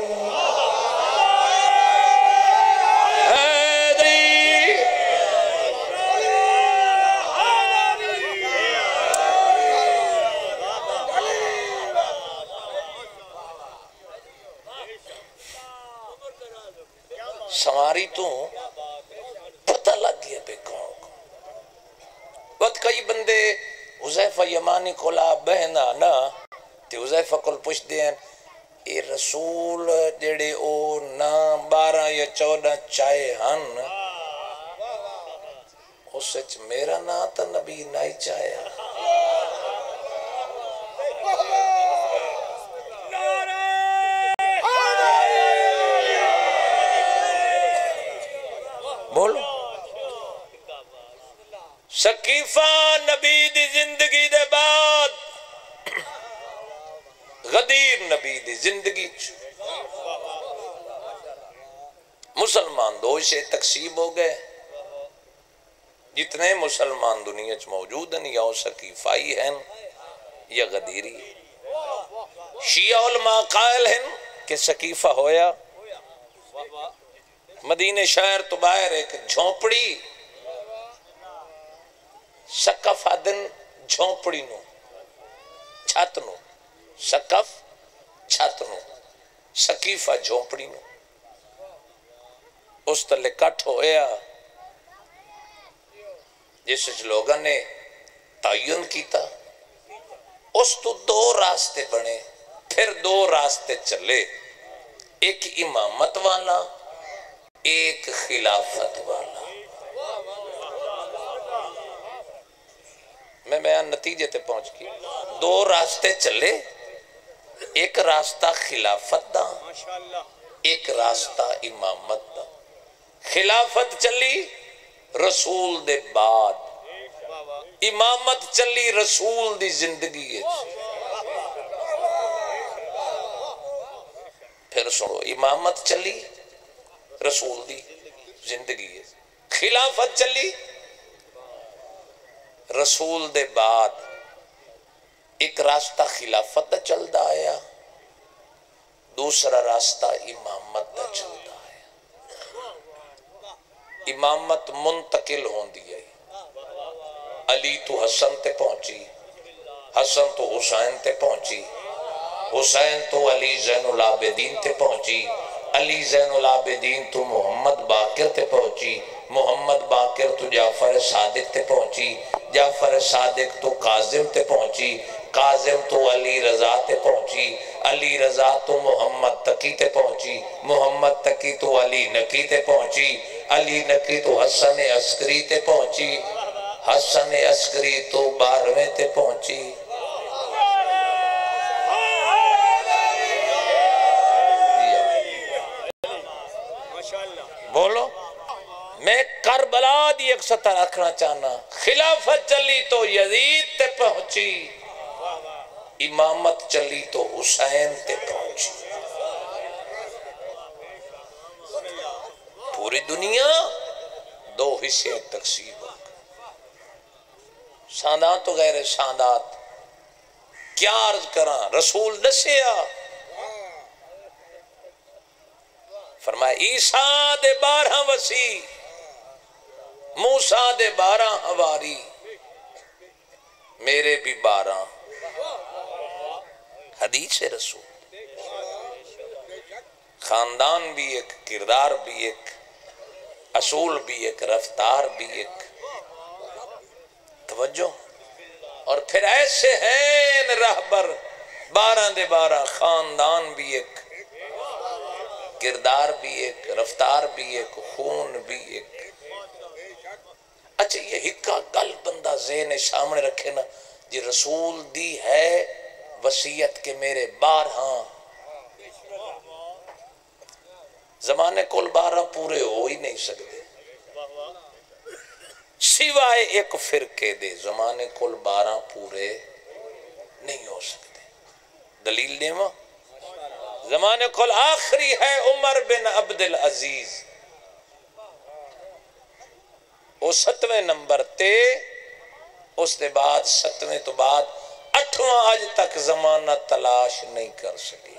سواری تو پتہ لگ گیا بے کون کو وقت کئی بندے حذیفہ یمانی کو لا بہنا نا تے حذیفہ کو پوچھ دیں اے رسول جڑے او نا 12 یا 14 چائے ہن اس سچ میرا نا تا نبی نہ ہی چاہے بولو سقیفہ نبی دی زندگی دے بعد غدیر نبی دی زندگی مسلمان دو سے تقسیم ہو گئے جتنے مسلمان دنیا چ موجود ہیں یا سقیفائی ہیں یا غدیری شیعہ علماء قائل ہیں کہ سقیفہ ہویا مدینہ شہر تو باہر ایک جھونپڑی سقف آدن جھونپڑی نو چھت نو سقف چھت نو سقیفہ جھونپڑی نو اس تلے کٹ ہویا جس لوگوں نے تعین کیتا اس تو 2 راستے بنے پھر 2 راستے چلے ایک امامت والا ایک خلافت والا میں نتیجے تے پہنچ گئی 2 راستے چلے ایک راستہ خلافت دا ایک راستہ امامت دا خلافت چلی رسول دے بعد امامت چلی رسول دی زندگی پھر سنو امامت چلی رسول دی زندگی خلافت چلی رسول دے بعد ایک راستہ خلافت دا چل دا آیا دوسرا راستہ امامت دا چلتا ہے، امامت منتقل ہوندی ہے، علی تو حسن تے پہنچی، حسن تو حسین تے پہنچی، حسین تو علی زین العابدین تے پہنچی، علی زین العابدین تو محمد باقر تے پہنچی، محمد باقر تو جعفر صادق تے پہنچی، جعفر صادق تو قاسم تے پہنچی، قاسم تو علی رضا تے پہنچی، علی رضا تو محمد تقی تے پہنچی، محمد تقی تو علی نقی تے پہنچی، علی نقی تو حسن عسکری تے پہنچی، حسن عسکری تو 12ویں تے پہنچی۔ بولو، میں کربلا دی ایک سطح رکھنا چاہنا، خلافت چلی تو یزید تے پہنچی، امامت چلی تو حسین تے پہنچی۔ پوری دنیا دو حصے تقسیم ہو گئی، سادات و غیر سادات۔ کیا عرض کراں، رسول دسیا فرمایا عیسیٰ دے 12 وسیع، موسیٰ دے 12 حواری، میرے بھی 12، حدیث رسول۔ خاندان بھی ایک، کردار بھی ایک، اصول بھی ایک، رفتار بھی ایک، توجہ۔ اور پھر ایسے ہیں رہبر 12 دے 12، خاندان بھی ایک، کردار بھی ایک، رفتار بھی ایک، خون بھی ایک۔ اچھا یہ ہکا گل بندہ ذہن سامنے رکھے نا، جی رسول دی ہے وصیت کے میرے 12، زمانے کل 12 پورے ہو ہی نہیں سکتے، سوائے ایک فرقے دے زمانے کل 12 پورے نہیں ہو سکتے۔ دلیل دیواں، زمانے کل آخری ہے عمر بن عبدالعزیز، وہ 7ویں نمبر تے، اس دے بعد 7ویں تو بعد 8واں آج تک زمانہ تلاش نہیں کر سکے۔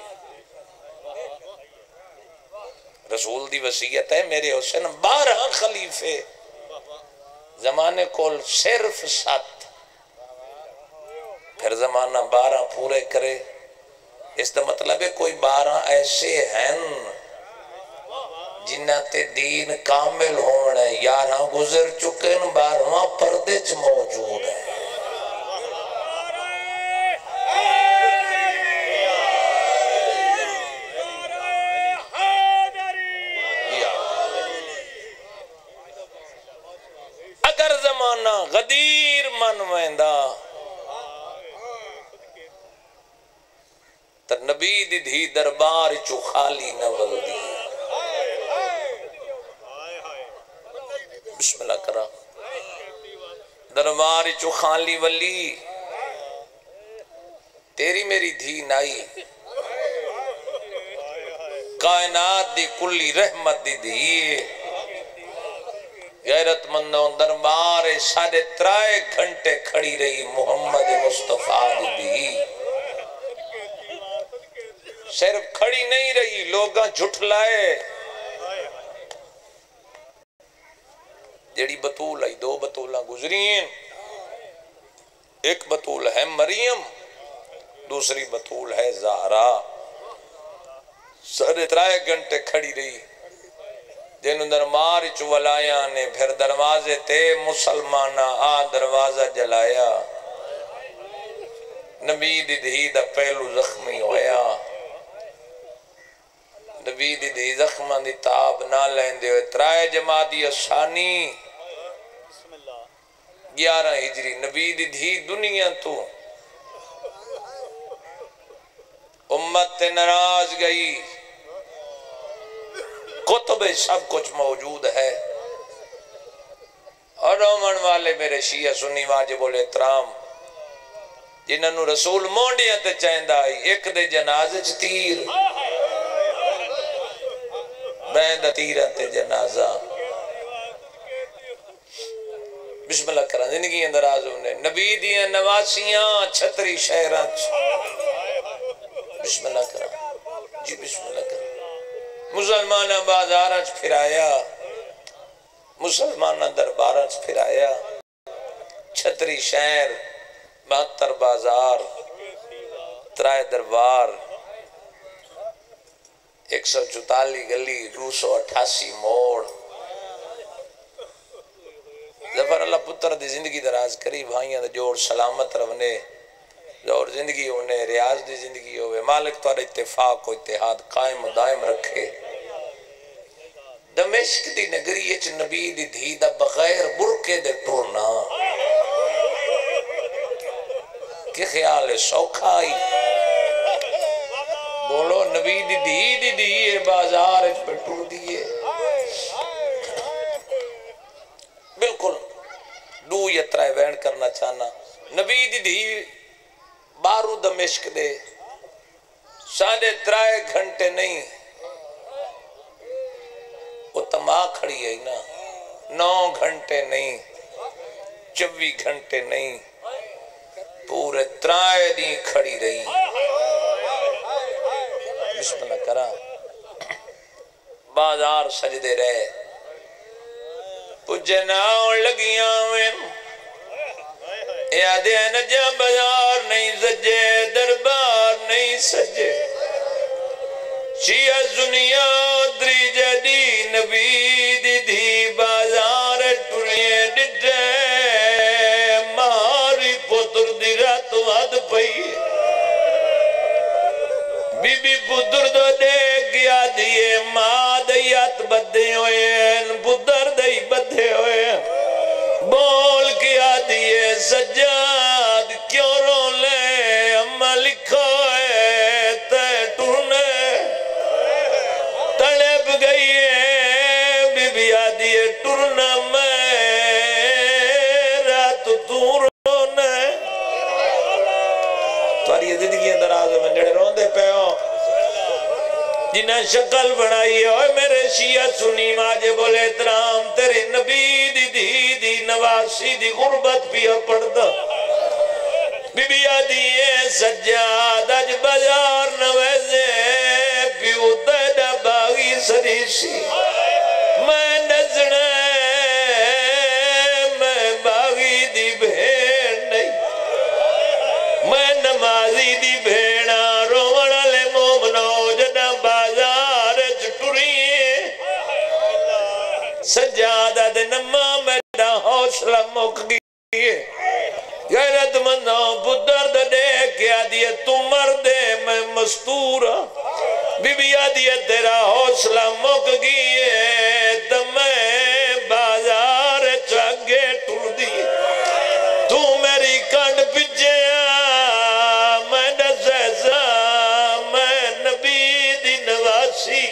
رسول دی وصیت ہے میرے حسین 12 خلیفے، زمانے کول صرف 7، پھر زمانہ 12 پورے کرے۔ اس دا مطلب ہے کوئی 12 ایسے ہیں جنہ تے دین کامل ہونے، 11 گزر چکے، 12واں پردے چ موجود ہے۔ اگر زمانہ غدیر من ویندا تو نبی دی دھی دربار چو خالی نہ ولدی۔ بسم اللہ کرا، دربار چو خالی ولی، تیری میری دھی نائی، کائنات دی کلی رحمت دی دھی، غیرت مندوں دربار 3.5 گھنٹے کھڑی رہی محمد مصطفیٰ دی دھی، صرف کھڑی نہیں رہی، لوگاں جھٹلائے۔ جیڑی بطول آئی، 2 بطولہ گزرین، ایک بطول ہے مریم، دوسری بطول ہے زہرا، 3.5 گھنٹے کھڑی رہی، جنہوں دربار چولایا نے، پھر دروازے تے مسلمانہ آ دروازہ جلایا، نبی دی دھی دا پہلو زخمی ہویا، نبی دی دھی زخمہ دی تاب نہ لیندے ہوئے، 3 جمادی ثانی 11 ہجری، نبی دی دھی دنیا تو امت تے ناراض گئی، کتب سب کچھ موجود ہے، اور رومن والے میرے شیعہ سنی واجب الاحترام جنہوں رسول مونڈیاں تے چاہندہ آئی، ایک دے جنازے چ تیر، بیندہ تیرہ تے جنازہ۔ بسم اللہ کرا، زندگی اندراز ہونے، نبی دیاں نواسیاں 36 شہران، بسم اللہ کرا، جی بسم اللہ کر مسلمان بازارچ پھرایا مسلمان دربارچ پھرایا چھتری شہر 72 بازار ترائے دربار 144 گلی 288 موڑ ظفر اللہ پتر دی زندگی دراز کری بھائیاں دا جوڑ سلامت رونے اور زندگی انہیں ریاض دی زندگی ہوئے مالک تو اتفاق و اتحاد قائم و دائم رکھے دمشق دی نگری اچ نبی دی دھی دا بغیر برکے دے ٹورنا کہ خیال سوکھا آئی بولو نبی دی دیئے بازار اچ پہ ٹور دیئے بالکل دو یترائے وینڈ کرنا چاہنا نبی دی دی بارو دمشق دے 3.5 گھنٹے نہیں وہ تما کھڑی ہے نا 9 گھنٹے نہیں 24 گھنٹے نہیں پورے 3 دن کھڑی رہی بسم اللہ کرا بازار سجدے رہے پجھے ناؤں لگیاں میں یادے نجا بازار نہیں سجے دربار نہیں سجے شیعہ زنیا دری جدی نبی دی دی بازار ٹوریے ڈٹے ماری پتر دی رات واد پئی بی بی پتر دو دے گیا دیئے ماں دیات بدھے ہوئے پتر دی بدھے ہوئے بول کیا دیئے سجاد کیوں رو لے اممہ لکھو ہے تے ٹرنے تڑپ گئی ہے بی بی آدیئے ٹرنا میرا تو رونے تواری زندگی اندر آزو میں جڑے رون دے پہ ہو جنہیں شکل بنائی ہوئے میرے شیعہ سنی ماجے بولے احترام تیرے نبی دی دی دی نواسی دی غربت پیا پڑھتا بی بی آدیئے سجاد اج بازار نویزے پیو تیڑا باغی سریشی میں نزنے میں باغی دی بھیڑ نہیں میں نمازی دی بھیڑا روڑا لے مومنو جنا بازار چٹوریے سجادہ دے نمہ میرا حوصلہ مک گئی غیرت مندوں پتر دے کیا دیئے تم مردے میں مستورہ بی بی آدیئے تیرا حوصلہ مک گئی تو میں بازار چاگے ٹور دیئے تو میری کنڈ پچھے میں نزیزہ میں نبی دی نواسی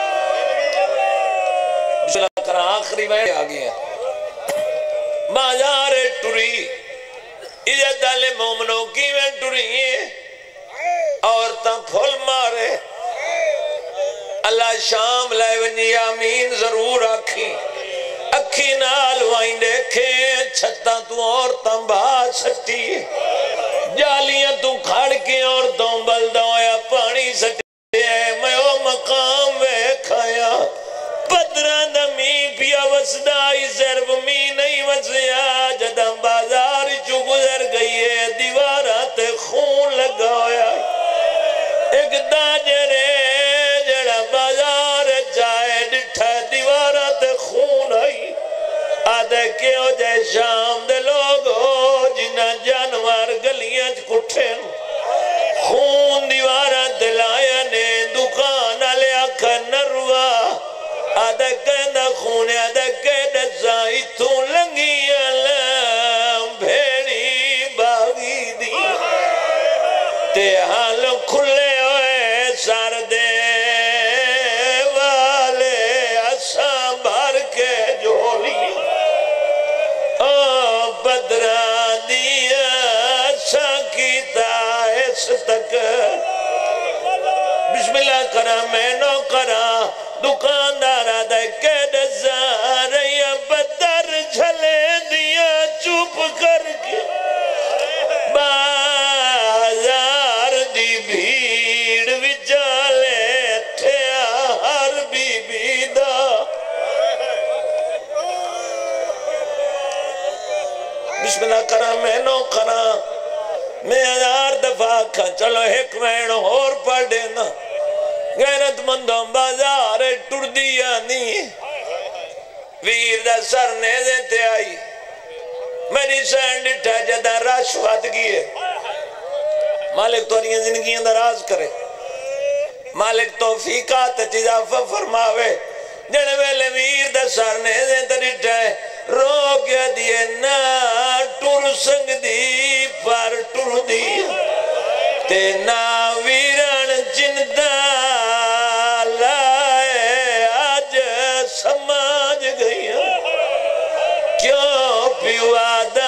بسم اللہ کرا آخری میں آگئی ہیں بازار ٹوری عزت دالے مومنوں کی میں ٹوری ہیں عورتاں پھول مارے اللہ شام لائے ونی آمین ضرور آکھی اکھی نال وائن دیکھے چھتا تو عورتاں بات سٹی جالیاں تو کھڑ کے عورتوں بلدوں یا پانی سٹے میں او مقام وے کھایا پدران دمی پیا وسدائی صرف می نہیں وسیا جدہ بازار چو گزر گئی ہے دیوارات خون لگا ہویا ایک داجرے جڑا بازار جائے ڈٹھا دیوارات خون آئی آدھے کیوں جائے شام دے لوگ ہو جنہ جانوار گلیاں کٹھے خون دیوارات دلایا نے دکان آلے آکھا نروا آدھا کہندہ خون آدھا کہندہ زائی تو لنگی علام بھیڑی باغی دی تے حال کھلے ہوئے سار دے والے اساں بھر کے جولی بدرہ دیا اساں کیتا اس تک بسم اللہ کرا میں نو کرا دکاندار آدھے کہ نظار یا بدر جھلے دیا چوپ کر کے بازار دی بھیڑ وچالے بسم اللہ کرا میں نو کرا میں 1000 دفعہ کھا چلو ایک مہین اور پڑھ دینا غیرت مندوں بازار ٹر دیا نہیں ویر دا سر نیزے تے آئی میری سینڈ اٹھا جدہ راشوات کیے مالک تو یہ زندگیاں دراز کرے مالک توفیقات چیزا فرماوے جڑے ویلے ویر دا سر نیزے تے اٹھا ہے رو کے دیئے نا ٹر سنگ دی پر ٹر دی تے نا ویران جندہ لائے آج سمجھ گئی کیوں پیوا دا